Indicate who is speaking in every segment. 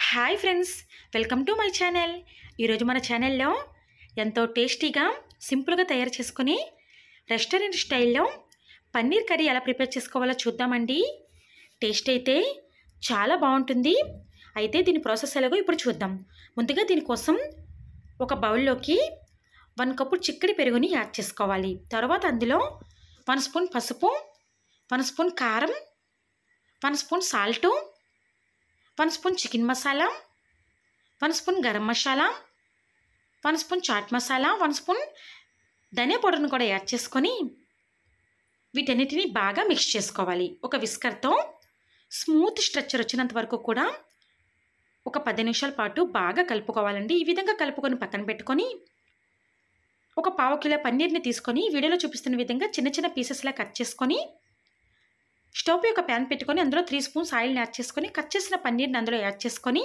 Speaker 1: Hi friends, welcome to my channel. ఈరోజు మన ఛానల్లో ఎంతో టేస్టీగా సింపుల్గా తయారు చేసుకుని రెస్టారెంట్ స్టైల్లో పన్నీర్ కర్రీ ఎలా ప్రిపేర్ చేసుకోవాలో చూద్దామండి. టేస్ట్ అయితే చాలా బాగుంటుంది. అయితే దీని ప్రాసెస్ ఎలాగో ఇప్పుడు చూద్దాం. ముందుగా దీనికోసం ఒక బౌల్లోకి 1 కప్పు చిక్కడి పెరుగుని యాడ్ చేసుకోవాలి. తర్వాత అందులో 1 స్పూన్ పసుపు, 1 స్పూన్ కారం, 1 spoon salt, 1 spoon chicken masala, 1 spoon garam masala, 1 spoon chaat masala, 1 spoon ధనియా పౌడర్ని కూడా యాడ్ చేసుకొని వీటన్నిటిని బాగా మిక్స్ చేసుకోవాలి. ఒక విస్కర్తో స్మూత్ స్ట్రక్చర్ వచ్చినంత వరకు కూడా ఒక 10 నిమిషాల పాటు బాగా కలుపుకోవాలండి. ఈ విధంగా కలుపుకొని పక్కన పెట్టుకొని ఒక 1/2 కిలో పన్నీర్ని తీసుకొని వీడియోలో చూపిస్తున్న విధంగా చిన్న చిన్న పీసెస్లా కట్ చేసుకొని స్టవ్ పై ఒక ప్యాన్ పెట్టుకొని అందులో 3 స్పూన్స్ ఆయిల్ని యాడ్ చేసుకొని కట్ చేసిన పన్నీర్ని అందులో యాడ్ చేసుకొని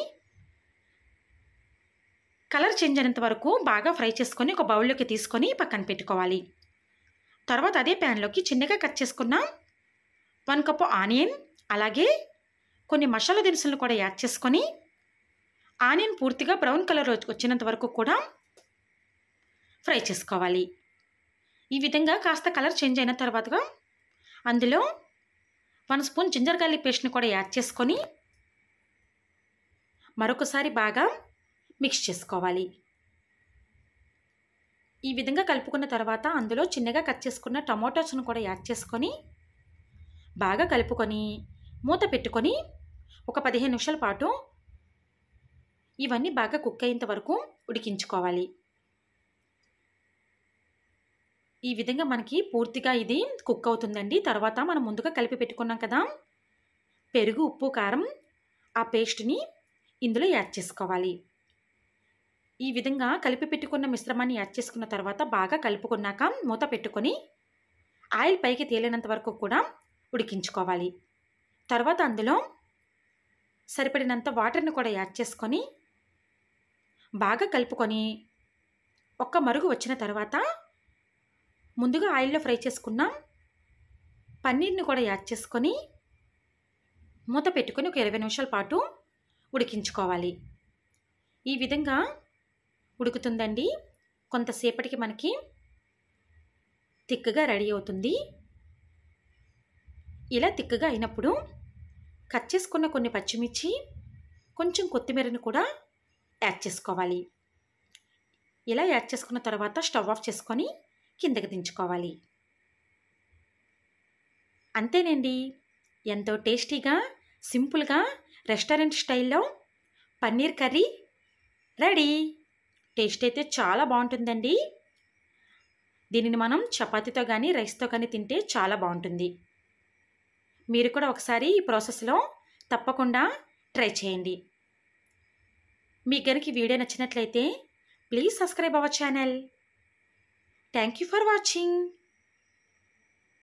Speaker 1: కలర్ చేంజ్ అయినంత వరకు బాగా ఫ్రై చేసుకొని ఒక బౌల్లోకి తీసుకొని పక్కన పెట్టుకోవాలి. తర్వాత అదే ప్యాన్లోకి చిన్నగా కట్ చేసుకున్న 1 కప్పు ఆనియన్, అలాగే కొన్ని మసాలా దినుసులను కూడా యాడ్ చేసుకొని ఆనియన్ పూర్తిగా బ్రౌన్ కలర్ వచ్చినంత వరకు కూడా ఫ్రై చేసుకోవాలి. ఈ విధంగా కాస్త కలర్ చేంజ్ అయిన తర్వాతగా అందులో 1 స్పూన్ జింజర్ గార్లిక్ పేస్ట్ని కూడా యాడ్ చేసుకొని మరొకసారి బాగా మిక్స్ చేసుకోవాలి. ఈ విధంగా కలుపుకున్న తర్వాత అందులో చిన్నగా కట్ చేసుకున్న టమాటోస్ను కూడా యాడ్ చేసుకొని బాగా కలుపుకొని మూత పెట్టుకొని ఒక 15 నిమిషాల పాటు ఇవన్నీ బాగా కుక్ అయ్యేంత వరకు ఉడికించుకోవాలి. ఈ విధంగా మనకి పూర్తిగా ఇది కుక్ అవుతుందండి. తర్వాత మనం ముందుగా కలిపి పెట్టుకున్నాం కదా పెరుగు, ఉప్పు, కారం, ఆ పేస్ట్ని ఇందులో యాడ్ చేసుకోవాలి. ఈ విధంగా కలిపి పెట్టుకున్న మిశ్రమాన్ని యాడ్ చేసుకున్న తర్వాత బాగా కలుపుకున్నాక మూత పెట్టుకొని ఆయిల్ పైకి తేలినంత వరకు కూడా ఉడికించుకోవాలి. తర్వాత అందులో సరిపడినంత వాటర్ని కూడా యాడ్ చేసుకొని బాగా కలుపుకొని ఒక్క మరుగు వచ్చిన తర్వాత ముందుగా ఆయిల్లో ఫ్రై చేసుకున్న పన్నీర్ని కూడా యాడ్ చేసుకొని మూత పెట్టుకొని ఒక 20 నిమిషాల పాటు ఉడికించుకోవాలి. ఈ విధంగా ఉడుకుతుందండి. కొంతసేపటికి మనకి తిక్కగా రెడీ అవుతుంది. ఇలా తిక్కగా అయినప్పుడు కట్ చేసుకున్న కొన్ని పచ్చిమిర్చి, కొంచెం కొత్తిమీరని కూడా యాడ్ చేసుకోవాలి. ఇలా యాడ్ చేసుకున్న తర్వాత స్టవ్ ఆఫ్ చేసుకొని కిందకి దించుకోవాలి. అంతేనండి, ఎంతో టేస్టీగా సింపుల్గా రెస్టారెంట్ స్టైల్లో పన్నీర్ కర్రీ రెడీ. టేస్ట్ అయితే చాలా బాగుంటుందండి. దీనిని మనం చపాతీతో కానీ రైస్తో కానీ తింటే చాలా బాగుంటుంది. మీరు కూడా ఒకసారి ఈ ప్రాసెస్లో తప్పకుండా ట్రై చేయండి. మీకు కనుక ఈ వీడియో నచ్చినట్లయితే please subscribe our channel. Thank you for watching.